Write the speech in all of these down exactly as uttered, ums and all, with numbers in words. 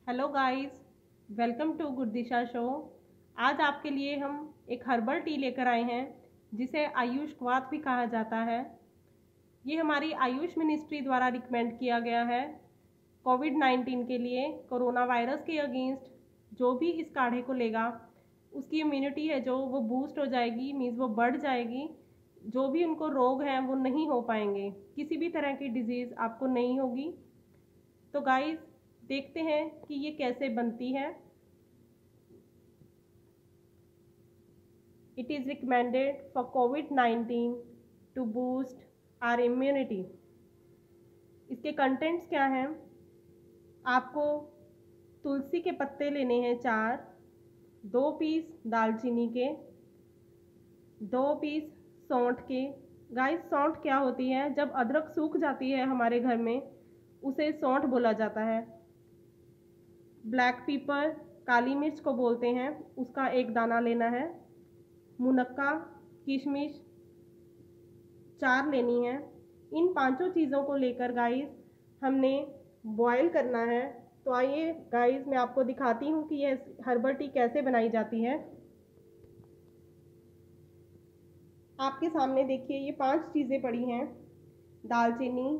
Hello guys, welcome to good Disha show. आज आपके लिए हम एक हर्बल टी लेकर आए हैं जिसे आयुष क्वाथ भी कहा जाता है। ये हमारी आयुष मिनिस्ट्री द्वारा रिकमेंड किया गया है कोविड नाइन्टीन के लिए। कोरोना वायरस के अगेंस्ट जो भी इस काढ़े को लेगा उसकी इम्यूनिटी है जो वो बूस्ट हो जाएगी, मीन्स वो बढ़ जाएगी। जो भी उनको रोग हैं वो नहीं हो पाएंगे, किसी भी तरह की डिजीज़ आपको नहीं होगी। तो गाइस देखते हैं कि ये कैसे बनती है। It is recommended for covid nineteen to boost our immunity. इसके कंटेंट्स क्या हैं? आपको तुलसी के पत्ते लेने हैं चार, दो पीस दालचीनी के, दो पीस सौंठ के। गाइस सौंठ क्या होती है? जब अदरक सूख जाती है हमारे घर में उसे सौंठ बोला जाता है। ब्लैक पीपर काली मिर्च को बोलते हैं, उसका एक दाना लेना है। मुनक्का, किशमिश चार लेनी है। इन पांचों चीज़ों को लेकर गाइस हमने बॉयल करना है। तो आइए गाइस मैं आपको दिखाती हूँ कि यह हर्बल टी कैसे बनाई जाती है। आपके सामने देखिए ये पांच चीज़ें पड़ी हैं। दालचीनी,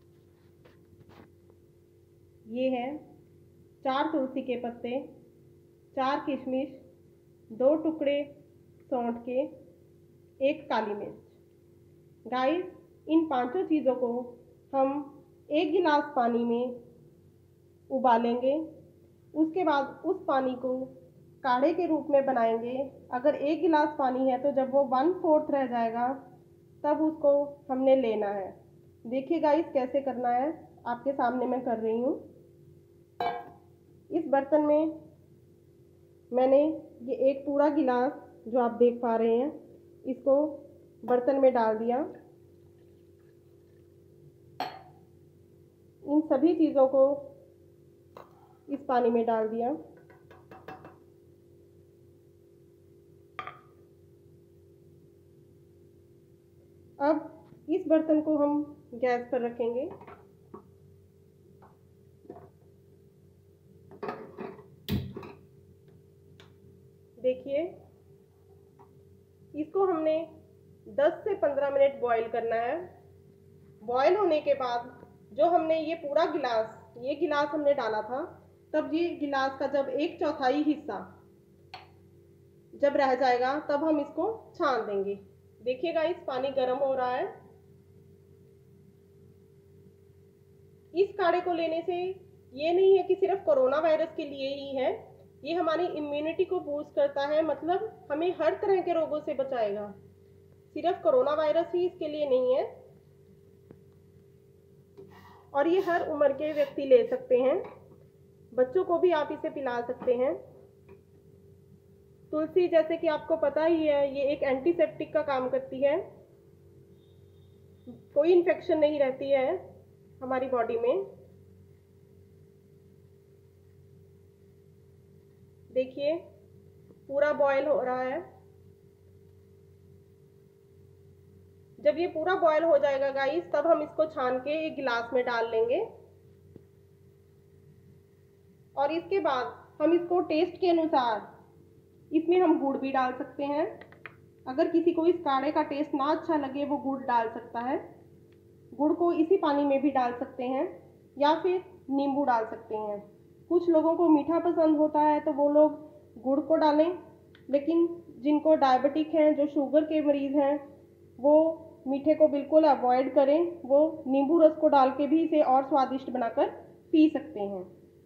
ये है चार तुलसी के पत्ते, चार किशमिश, दो टुकड़े सौंठ के, एक काली मिर्च। गाइस इन पांचों चीज़ों को हम एक गिलास पानी में उबालेंगे। उसके बाद उस पानी को काढ़े के रूप में बनाएंगे। अगर एक गिलास पानी है तो जब वो वन फोर्थ रह जाएगा तब उसको हमने लेना है। देखिए गाइस कैसे करना है, आपके सामने मैं कर रही हूँ। इस बर्तन में मैंने ये एक पूरा गिलास जो आप देख पा रहे हैं इसको बर्तन में डाल दिया। इन सभी चीज़ों को इस पानी में डाल दिया। अब इस बर्तन को हम गैस पर रखेंगे। देखिए इसको हमने दस से पंद्रह मिनट बॉईल करना है। बॉईल होने के बाद जो हमने ये पूरा गिलास ये गिलास हमने डाला था, तब ये गिलास का जब एक चौथाई हिस्सा जब रह जाएगा तब हम इसको छान देंगे। देखिएगा इस पानी गर्म हो रहा है। इस काढ़े को लेने से ये नहीं है कि सिर्फ कोरोना वायरस के लिए ही है, ये हमारी इम्यूनिटी को बूस्ट करता है, मतलब हमें हर तरह के रोगों से बचाएगा। सिर्फ कोरोना वायरस ही इसके लिए नहीं है और ये हर उम्र के व्यक्ति ले सकते हैं। बच्चों को भी आप इसे पिला सकते हैं। तुलसी जैसे कि आपको पता ही है ये एक एंटीसेप्टिक का काम करती है, कोई इन्फेक्शन नहीं रहती है हमारी बॉडी में। देखिए पूरा बॉयल हो रहा है। जब ये पूरा बॉयल हो जाएगा गाइस तब हम इसको छान के एक गिलास में डाल लेंगे और इसके बाद हम इसको टेस्ट के अनुसार इसमें हम गुड़ भी डाल सकते हैं। अगर किसी को इस काढ़े का टेस्ट ना अच्छा लगे वो गुड़ डाल सकता है। गुड़ को इसी पानी में भी डाल सकते हैं या फिर नींबू डाल सकते हैं। कुछ लोगों को मीठा पसंद होता है तो वो लोग गुड़ को डालें, लेकिन जिनको डायबिटिक हैं, जो शुगर के मरीज़ हैं, वो मीठे को बिल्कुल अवॉइड करें। वो नींबू रस को डाल के भी इसे और स्वादिष्ट बनाकर पी सकते हैं।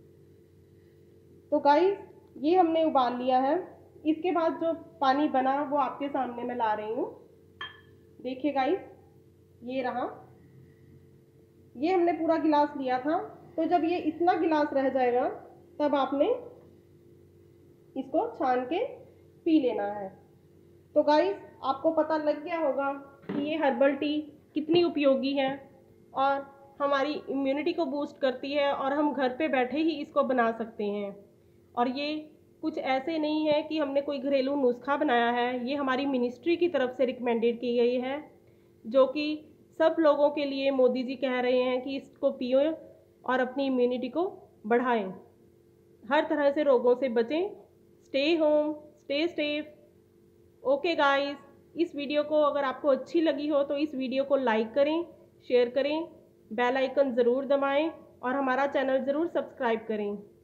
तो गाइस ये हमने उबाल लिया है। इसके बाद जो पानी बना वो आपके सामने मैं ला रही हूँ। देखिए गाइस ये रहा, ये हमने पूरा गिलास लिया था। तो जब ये इतना गिलास रह जाएगा तब आपने इसको छान के पी लेना है। तो गाइस आपको पता लग गया होगा कि ये हर्बल टी कितनी उपयोगी है और हमारी इम्यूनिटी को बूस्ट करती है और हम घर पे बैठे ही इसको बना सकते हैं। और ये कुछ ऐसे नहीं है कि हमने कोई घरेलू नुस्खा बनाया है, ये हमारी मिनिस्ट्री की तरफ से रिकमेंडेड की गई है, जो कि सब लोगों के लिए मोदी जी कह रहे हैं कि इसको पियो और अपनी इम्यूनिटी को बढ़ाएं। हर तरह से रोगों से बचें। Stay home, stay safe. Okay guys, इस वीडियो को अगर आपको अच्छी लगी हो तो इस वीडियो को लाइक करें, शेयर करें, बेल आइकन ज़रूर दबाएं और हमारा चैनल ज़रूर सब्सक्राइब करें।